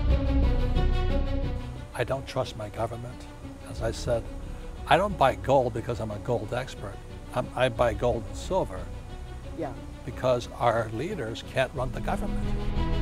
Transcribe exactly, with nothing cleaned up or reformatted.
I don't trust my government. As I said, I don't buy gold because I'm a gold expert. I'm, I buy gold and silver Yeah. because our leaders can't run the government.